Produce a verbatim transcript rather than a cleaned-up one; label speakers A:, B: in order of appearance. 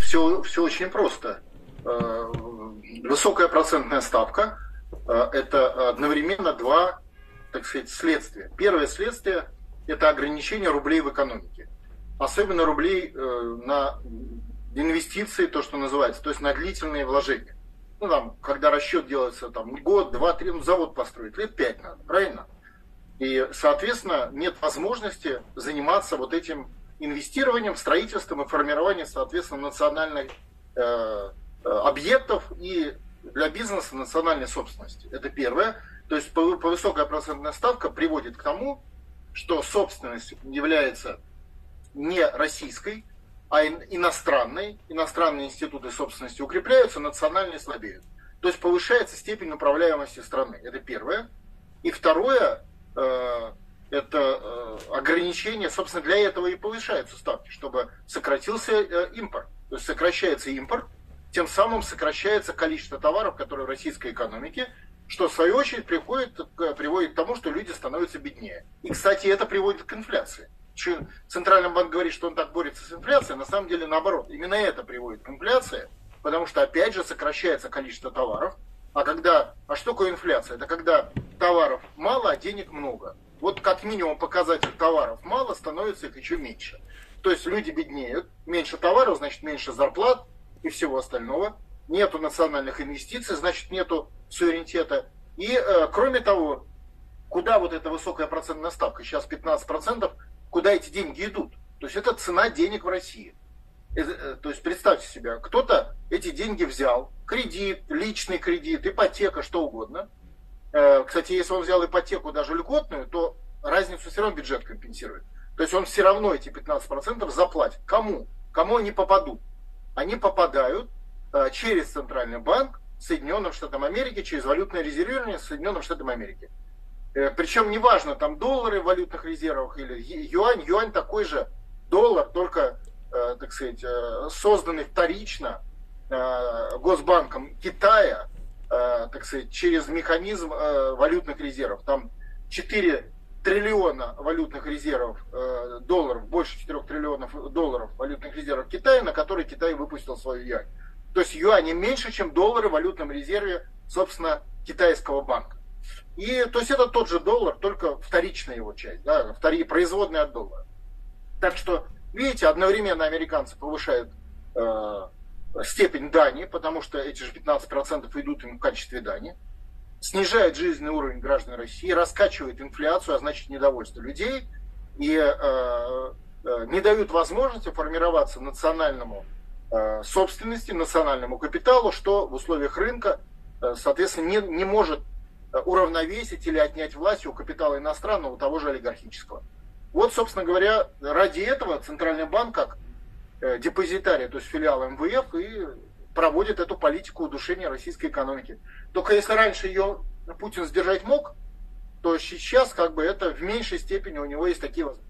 A: все, все очень просто. Высокая процентная ставка – это одновременно два, так сказать, следствия. Первое следствие – это ограничение рублей в экономике. Особенно рублей на инвестиции, то, что называется, то есть на длительные вложения. Ну, там, когда расчет делается там, год, два, три, ну, завод построить, лет пять надо, правильно? И, соответственно, нет возможности заниматься вот этим инвестированием, строительством и формированием, соответственно, национальных э, объектов и для бизнеса национальной собственности. Это первое. То есть высокая процентная ставка приводит к тому, что собственность является не российской, а иностранной. Иностранные институты собственности укрепляются, национальные слабеют. То есть повышается степень управляемости страны. Это первое. И второе, э, это э, ограничение, собственно, для этого и повышаются ставки, чтобы сократился э, импорт. То есть сокращается импорт, тем самым сокращается количество товаров, которые в российской экономике, что в свою очередь приходит, приводит к тому, что люди становятся беднее. И, кстати, это приводит к инфляции. Центральный банк говорит, что он так борется с инфляцией, на самом деле наоборот. Именно это приводит к инфляции, потому что опять же сокращается количество товаров. А когда, а что такое инфляция? Это когда товаров мало, а денег много. Вот как минимум показатель товаров мало, становится их еще меньше. То есть люди беднеют, меньше товаров, значит меньше зарплат и всего остального. Нету национальных инвестиций, значит нету суверенитета. И э, кроме того, куда вот эта высокая процентная ставка, сейчас пятнадцать процентов, куда эти деньги идут? То есть это цена денег в России. Это, то есть представьте себе, кто-то эти деньги взял, кредит, личный кредит, ипотека, что угодно. Э, кстати, если он взял ипотеку даже льготную, то разницу все равно бюджет компенсирует. То есть он все равно эти пятнадцать процентов заплатит. Кому? Кому они попадут? Они попадают э, через Центральный банк Соединенным Штатам Америки, через валютное резервирование Соединенным Штатам Америки. Э, причем неважно, там доллары в валютных резервах или юань. Юань такой же доллар, только, э, так сказать, э, созданный вторично э, Госбанком Китая, э, так сказать, через механизм э, валютных резервов. Там четыре триллиона валютных резервов э, долларов, больше четырёх триллионов долларов валютных резервов Китая, на которые Китай выпустил свою юань. То есть юани меньше, чем доллары в валютном резерве, собственно, китайского банка. И то есть это тот же доллар, только вторичная его часть, да, втори, производная от доллара. Так что, видите, одновременно американцы повышают э, степень дани, потому что эти же пятнадцать процентов идут им в качестве дани, снижает жизненный уровень граждан России, раскачивает инфляцию, а значит недовольство людей, и э, э, не дают возможности формироваться национальному э, собственности, национальному капиталу, что в условиях рынка, э, соответственно, не, не может уравновесить или отнять власть у капитала иностранного, у того же олигархического. Вот, собственно говоря, ради этого Центральный банк, как э, депозитарий, то есть филиал эм вэ эф, и проводит эту политику удушения российской экономики. Только если раньше ее Путин сдержать мог, то сейчас как бы это в меньшей степени у него есть такие возможности.